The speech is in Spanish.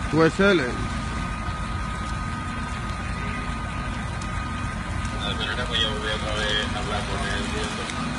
Puede ser. Al menos pues yo volví otra vez a hablar con él y eso.